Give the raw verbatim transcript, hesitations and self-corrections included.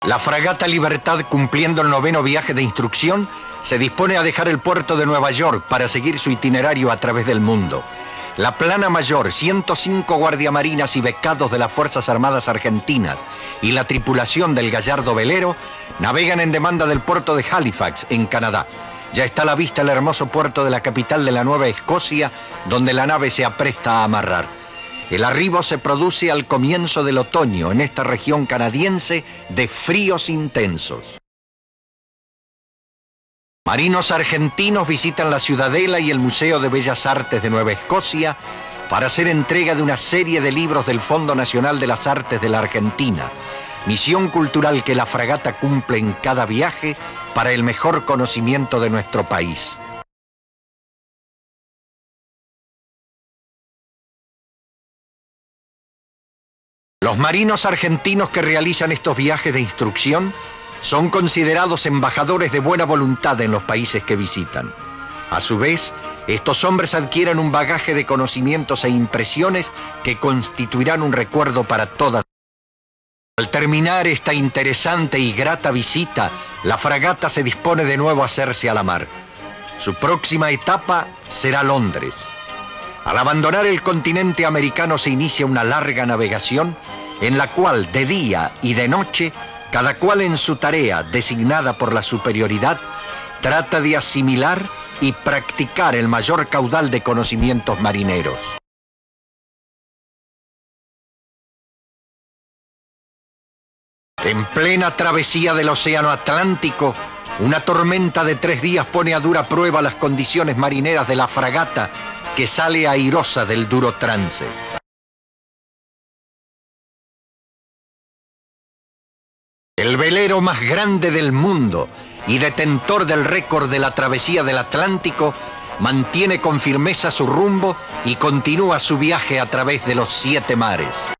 La fragata Libertad, cumpliendo el noveno viaje de instrucción, se dispone a dejar el puerto de Nueva York para seguir su itinerario a través del mundo. La Plana Mayor, ciento cinco guardiamarinas y becados de las Fuerzas Armadas Argentinas y la tripulación del gallardo velero navegan en demanda del puerto de Halifax, en Canadá. Ya está a la vista el hermoso puerto de la capital de la Nueva Escocia, donde la nave se apresta a amarrar. El arribo se produce al comienzo del otoño en esta región canadiense de fríos intensos. Marinos argentinos visitan la Ciudadela y el Museo de Bellas Artes de Nueva Escocia para hacer entrega de una serie de libros del Fondo Nacional de las Artes de la Argentina, misión cultural que la fragata cumple en cada viaje para el mejor conocimiento de nuestro país. Los marinos argentinos que realizan estos viajes de instrucción son considerados embajadores de buena voluntad en los países que visitan. A su vez, estos hombres adquieren un bagaje de conocimientos e impresiones que constituirán un recuerdo para toda. Al terminar esta interesante y grata visita, la fragata se dispone de nuevo a hacerse a la mar. Su próxima etapa será Londres. Al abandonar el continente americano se inicia una larga navegación en la cual de día y de noche, cada cual en su tarea designada por la superioridad, trata de asimilar y practicar el mayor caudal de conocimientos marineros. En plena travesía del Océano Atlántico, una tormenta de tres días pone a dura prueba las condiciones marineras de la fragata que sale airosa del duro trance. El velero más grande del mundo y detentor del récord de la travesía del Atlántico mantiene con firmeza su rumbo y continúa su viaje a través de los siete mares.